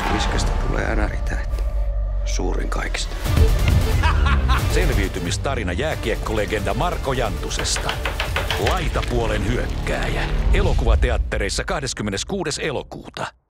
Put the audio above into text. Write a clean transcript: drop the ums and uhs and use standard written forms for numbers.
Iskästä tulee NR-tähti. Suurin kaikista. Selviytymistarina jääkiekkolegenda Marko Jantusesta. Laitapuolen hyökkääjä. Elokuvateattereissa 26. elokuuta.